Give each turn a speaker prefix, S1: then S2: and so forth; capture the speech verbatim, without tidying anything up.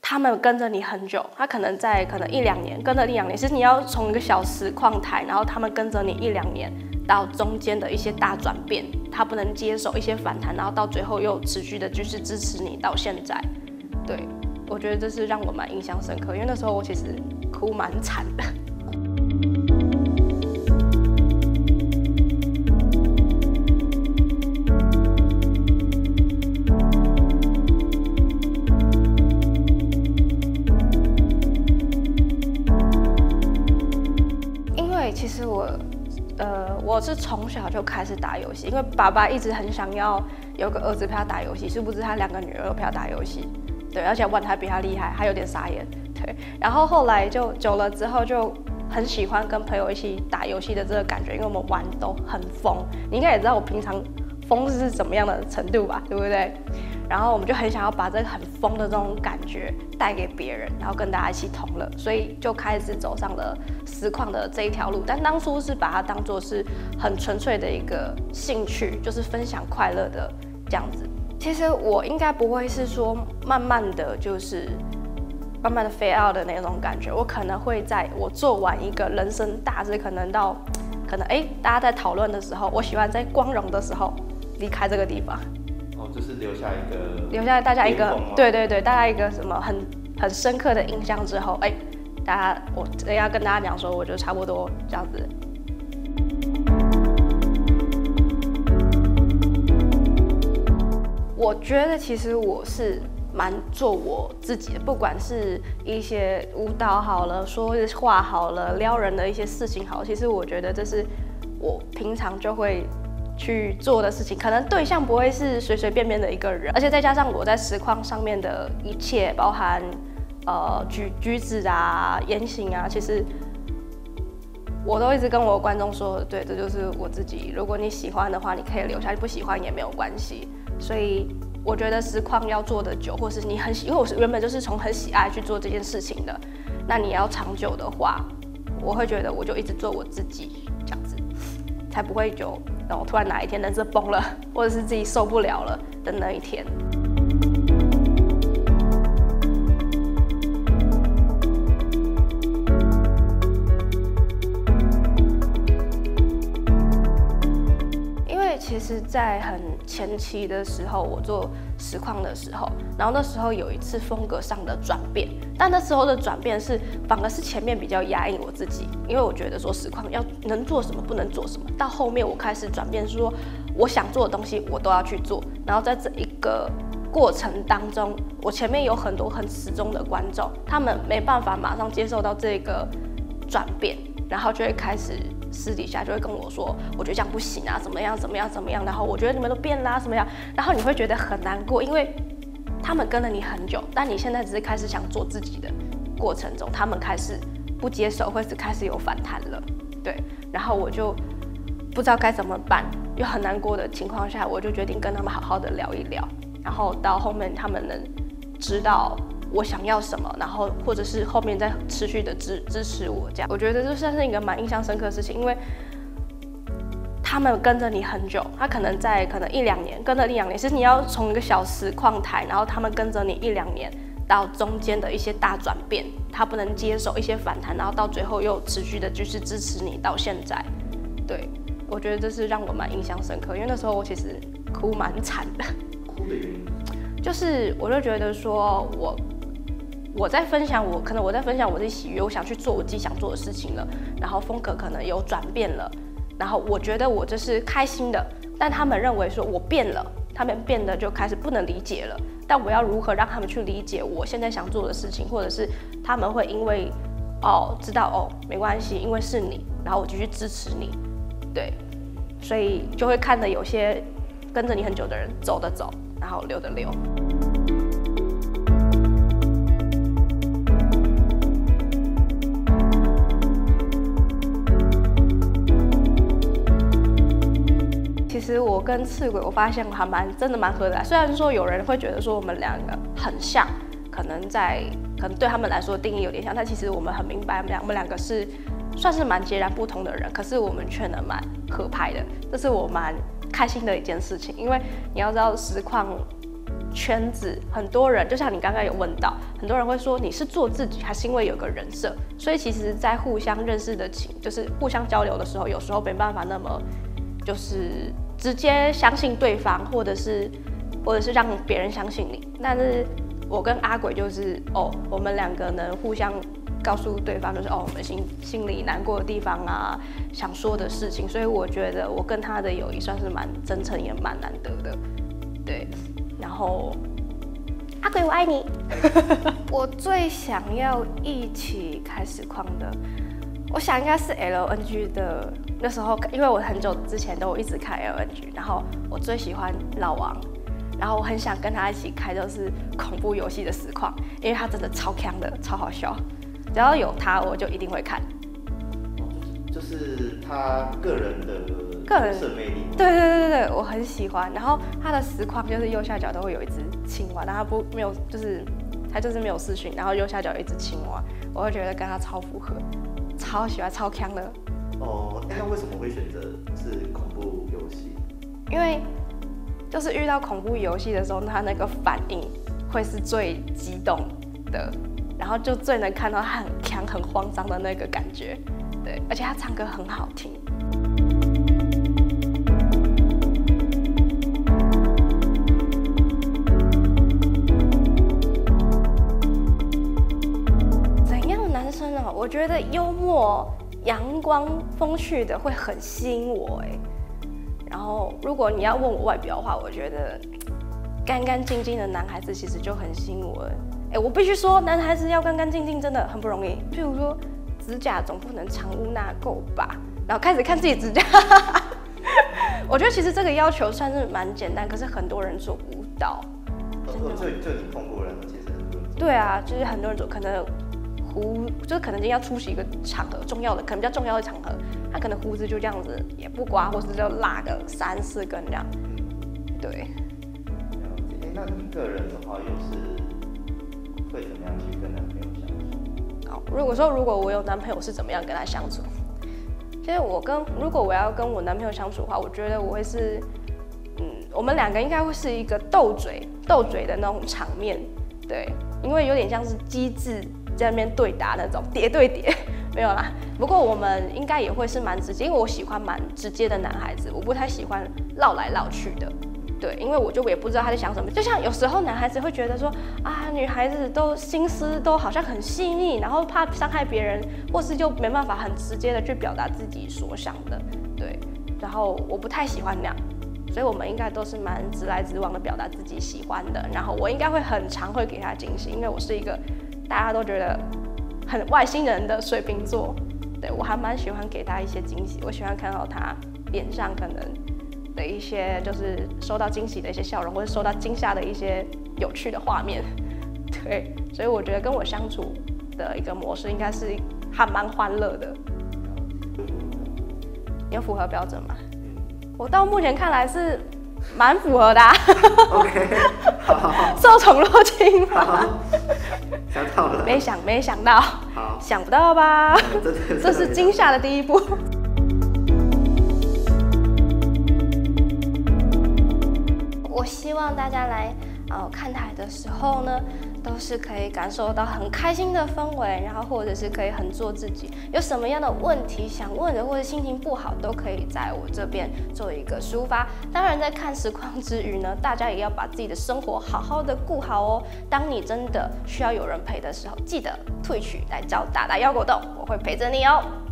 S1: 他们跟着你很久，他可能在可能一两年，跟着一两年，其实你要从一个小实况台，然后他们跟着你一两年，到中间的一些大转变，他不能接受一些反弹，然后到最后又持续的就是支持你到现在。对，我觉得这是让我蛮印象深刻，因为那时候我其实哭蛮惨的。其实我，呃，我是从小就开始打游戏，因为爸爸一直很想要有个儿子陪他打游戏，殊不知他两个女儿都陪他打游戏，对，而且玩得还比他厉害，还有点傻眼，对。然后后来就久了之后，就很喜欢跟朋友一起打游戏的这个感觉，因为我们玩都很疯，你应该也知道我平常疯是什么样的程度吧，对不对？然后我们就很想要把这个很疯的这种感觉带给别人，然后跟大家一起同乐，所以就开始走上了实况的这一条路。但当初是把它当作是很纯粹的一个兴趣，就是分享快乐的这样子。其实我应该不会是说慢慢的就是慢慢的 fade out 的那种感觉，我可能会在我做完一个人生大事，可能到可能哎大家在讨论的时候，我喜欢在光荣的时候离开这个地方。
S2: 哦，就是留下一个，
S1: 留下大家一个，对对对，大家一个什么很很深刻的印象之后，哎，大家我要跟大家讲说，我就差不多这样子。我觉得其实我是蛮做我自己的，不管是一些舞蹈好了，说话好了，撩人的一些事情好了，其实我觉得这是我平常就会去做的事情，可能对象不会是随随便便的一个人，而且再加上我在实况上面的一切，包含呃举举止啊、言行啊，其实我都一直跟我的观众说，对，这就是我自己。如果你喜欢的话，你可以留下；不喜欢也没有关系。所以我觉得实况要做得久，或是你很喜，因为我是原本就是从很喜爱去做这件事情的，那你要长久的话，我会觉得我就一直做我自己这样子，才不会就。然后突然哪一天人生崩了，或者是自己受不了了的那一天。因为其实，在很前期的时候，我做实况的时候，然后那时候有一次风格上的转变，但那时候的转变是反而是前面比较压抑我自己，因为我觉得说实况要能做什么不能做什么，到后面我开始转变，是说我想做的东西我都要去做，然后在这一个过程当中，我前面有很多很始终的观众，他们没办法马上接受到这个转变，然后就会开始私底下就会跟我说，我觉得这样不行啊，怎么样怎么样怎么样，然后我觉得你们都变啦、啊，怎么样，然后你会觉得很难过，因为他们跟了你很久，但你现在只是开始想做自己的过程中，他们开始不接受，或是开始有反弹了，对，然后我就不知道该怎么办，又很难过的情况下，我就决定跟他们好好的聊一聊，然后到后面他们能知道我想要什么，然后或者是后面再持续的支支持我，这样我觉得这算是一个蛮印象深刻的事情，因为他们跟着你很久，他可能在可能一两年，跟着一两年，其实你要从一个小实况台，然后他们跟着你一两年，到中间的一些大转变，他不能接受一些反弹，然后到最后又持续的就是支持你到现在，对，我觉得这是让我蛮印象深刻，因为那时候我其实哭蛮惨的。
S2: 哭的原因
S1: 就是我就觉得说我。我在分享我可能我在分享我的喜悦，我想去做我自己想做的事情了，然后风格可能有转变了，然后我觉得我这是开心的，但他们认为说我变了，他们变得就开始不能理解了，但我要如何让他们去理解我现在想做的事情，或者是他们会因为哦知道哦没关系，因为是你，然后我继续支持你，对，所以就会看着有些跟着你很久的人走的走，然后留的留。其实我跟赤鬼，我发现我还蛮真的蛮合得来。虽然说有人会觉得说我们两个很像，可能在可能对他们来说定义有点像，但其实我们很明白，我们两我们两个是算是蛮截然不同的人，可是我们却能蛮合拍的，这是我蛮开心的一件事情。因为你要知道实况圈子，很多人就像你刚刚有问到，很多人会说你是做自己，还是因为有个人设？所以其实，在互相认识的情，就是互相交流的时候，有时候没办法那么就是直接相信对方，或者是或者是让别人相信你。但是我跟阿鬼就是哦，我们两个能互相告诉对方，就是哦，我们心心里难过的地方啊，想说的事情。所以我觉得我跟他的友谊算是蛮真诚，也蛮难得的。对，然后阿鬼我爱你。我最想要一起开实况的，我想应该是 L N G 的。那时候因为我很久之前都一直看 L N G， 然后我最喜欢老王，然后我很想跟他一起开就是恐怖游戏的实况，因为他真的超强的，超好笑。只要有他，我就一定会看。
S2: 就是他个人的
S1: 个人
S2: 色魅力。
S1: 对对对对，我很喜欢。然后他的实况就是右下角都会有一只青蛙，但他不没有，就是他就是没有视讯，然后右下角有一只青蛙，我会觉得跟他超符合，超喜欢，超强的。
S2: 哦，那为什么会选择是恐怖游戏？
S1: 因为就是遇到恐怖游戏的时候，他那个反应会是最激动的。然后就最能看到他很强、很慌张的那个感觉，对，而且他唱歌很好听。怎样的男生啊？我觉得幽默、阳光、风趣的会很吸引我哎。然后，如果你要问我外表的话，我觉得干干净净的男孩子其实就很吸引我。哎，我必须说，男孩子要干干净净真的很不容易。譬如说，指甲总不能藏污纳垢吧？然后开始看自己指甲，我觉得其实这个要求算是蛮简单，可是很多人做不到。
S2: 哦，就就你碰过人了，其实很多人。
S1: 对啊，就是很多人做，可能胡，就是可能今天要出席一个场合，重要的，可能比较重要的场合，他可能胡子就这样子也不刮，或是就拉个三四根这样。嗯，对。
S2: 哎，那你个人的话，又是会怎么样去跟男朋友相处？
S1: 好，如果说如果我有男朋友是怎么样跟他相处？其实我跟如果我要跟我男朋友相处的话，我觉得我会是，嗯，我们两个应该会是一个斗嘴斗嘴的那种场面，对，因为有点像是机智在那边对打那种叠对叠，没有啦。不过我们应该也会是蛮直接，因为我喜欢蛮直接的男孩子，我不太喜欢绕来绕去的。对，因为我就也不知道他在想什么，就像有时候男孩子会觉得说啊，女孩子都心思都好像很细腻，然后怕伤害别人，或是就没办法很直接的去表达自己所想的，对。然后我不太喜欢那样，所以我们应该都是蛮直来直往的表达自己喜欢的。然后我应该会很常会给他惊喜，因为我是一个大家都觉得很外星人的水瓶座，对我还蛮喜欢给他一些惊喜，我喜欢看到他脸上可能的一些就是收到惊喜的一些笑容，或者收到惊吓的一些有趣的画面，对，所以我觉得跟我相处的一个模式应该是还蛮欢乐的。有符合标准吗？我到目前看来是蛮符合的、啊。
S2: OK， 好好好，
S1: 受宠若惊
S2: 好，想到了，
S1: 没想没想到，
S2: 好，
S1: 想不到吧？
S2: 嗯、这, 这,
S1: 这是惊吓的第一步。我希望大家来呃看台的时候呢，都是可以感受到很开心的氛围，然后或者是可以很做自己。有什么样的问题想问的，或者心情不好，都可以在我这边做一个抒发。当然，在看实况之余呢，大家也要把自己的生活好好的顾好哦。当你真的需要有人陪的时候，记得退群来找打打腰果冻，我会陪着你哦。